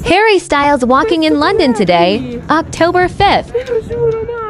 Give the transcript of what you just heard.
Harry Styles walking in London today, October 5th.